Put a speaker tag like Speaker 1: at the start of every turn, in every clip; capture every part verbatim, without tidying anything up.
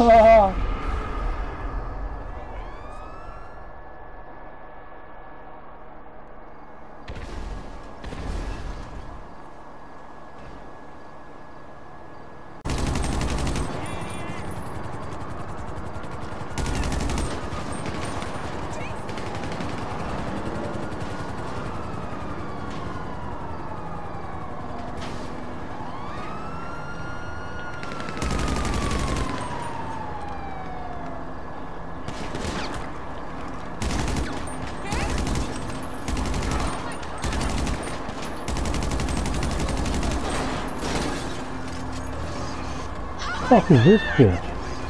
Speaker 1: What the fuck is this bitch?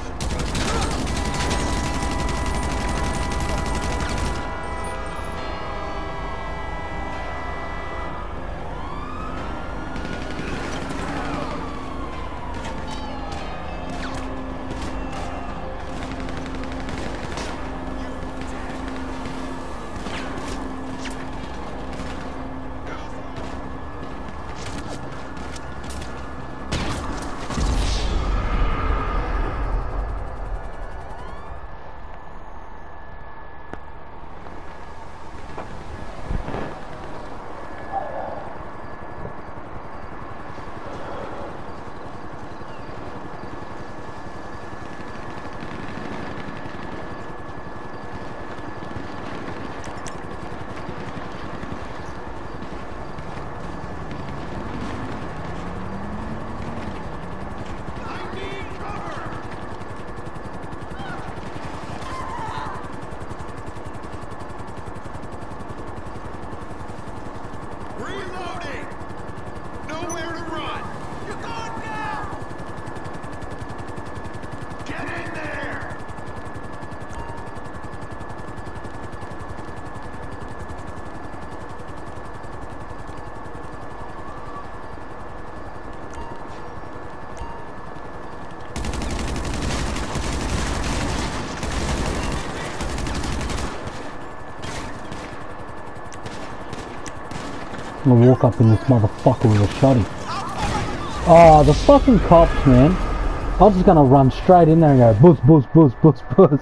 Speaker 1: I'm gonna walk up in this motherfucker with a shotty. Oh, the fucking cops, man. I was just gonna run straight in there and go buzz, buzz, buzz, buzz, buzz.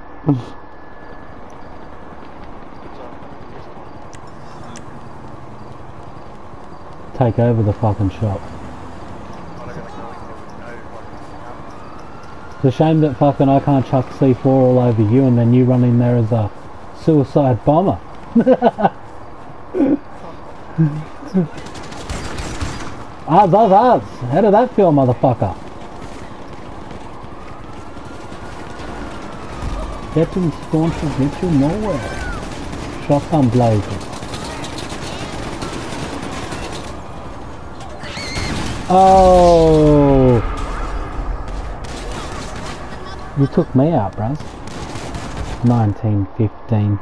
Speaker 1: Take over the fucking shop. It's a shame that fucking I can't chuck C four all over you and then you run in there as a suicide bomber. Odds, odds, odds. How did that feel, motherfucker? Getting spawned to get you nowhere. Shotgun blazing. Oh! You took me out, bros. nineteen fifteen.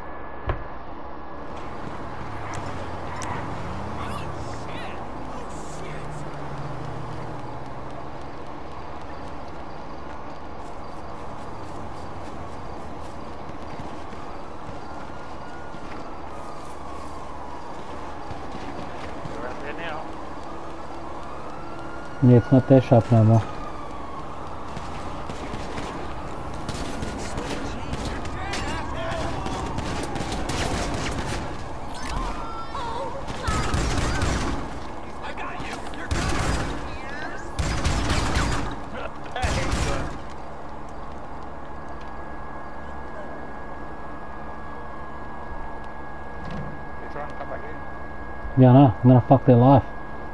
Speaker 1: Yeah, it's not their shop no more. Yeah, I know. I'm gonna fuck their life.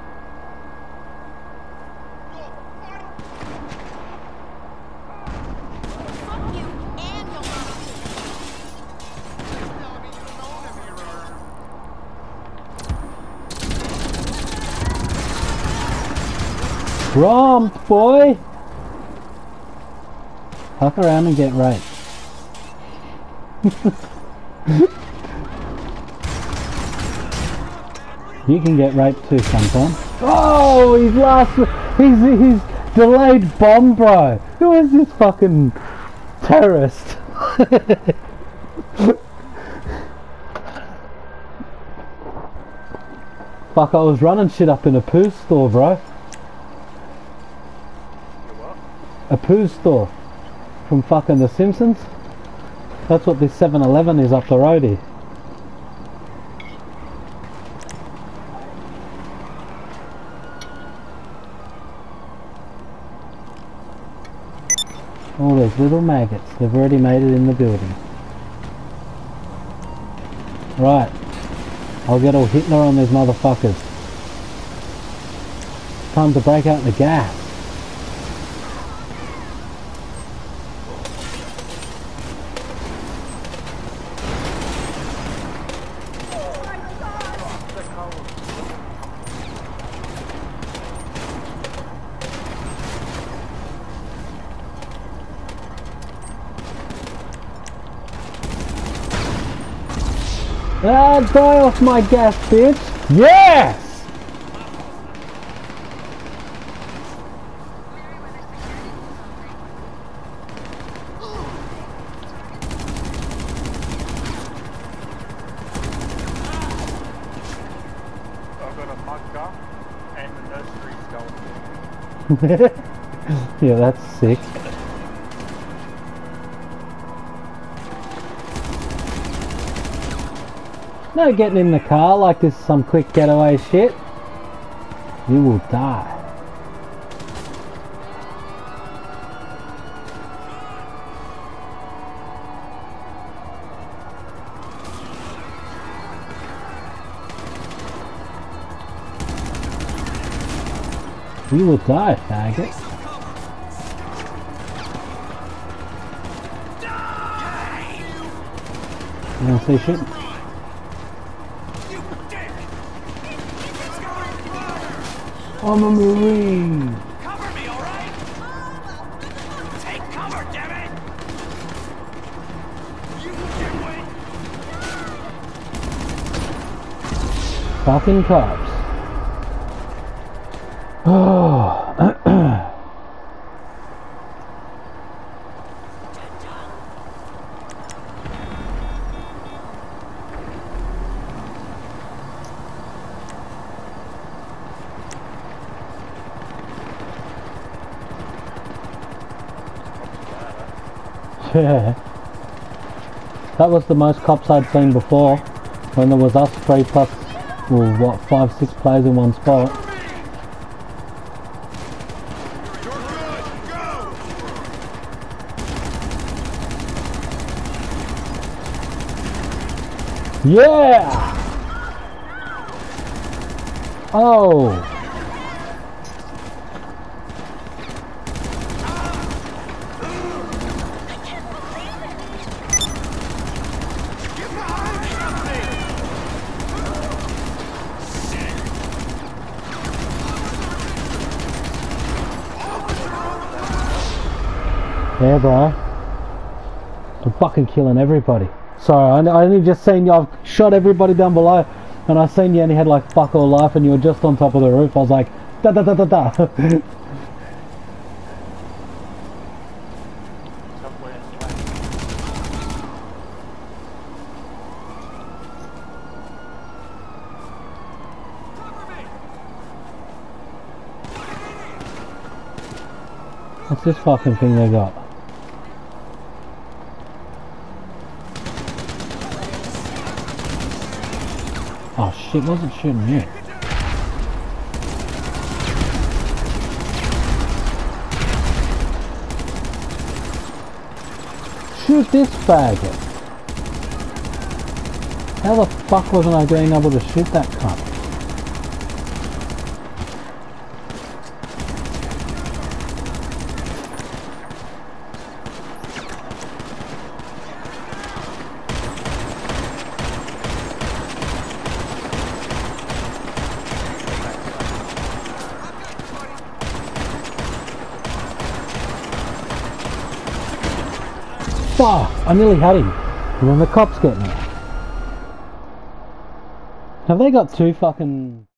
Speaker 1: Romped, boy! Fuck around and get raped. You can get raped too sometime. Oh, he's last. He's he's delayed bomb, bro. Who is this fucking terrorist? Fuck! I was running shit up in a poo store, bro. A poo store. from fucking The Simpsons. That's what this seven eleven is up the road here. All those little maggots, they've already made it in the building. Right, I'll get all Hitler on these motherfuckers. Time to break out the gas. Ah, die off my gas, bitch! Yes!
Speaker 2: I've got a mug gun and the nursery's going.
Speaker 1: Yeah, that's sick. No getting in the car like this is some quick getaway shit. You will die. You will die, faggot. You don't see shit? I'm a Marine.
Speaker 3: Cover me, alright? Take cover, damn it! You dimwit!
Speaker 1: Fucking cops. Oh. Yeah. That was the most cops I'd seen before, when there was us three plus, well, what, five, six players in one spot. Yeah! Oh! Yeah, bro. I'm fucking killing everybody. Sorry, I only just seen you. I've shot everybody down below, and I seen you only had like fuck all life, and you were just on top of the roof. I was like, da da da da da. What's this fucking thing they got? Oh shit, wasn't shooting me. Shoot this faggot. How the fuck wasn't I being able to shoot that cunt? Fuck! I nearly had him. And then the cops get me. Have they got two fucking...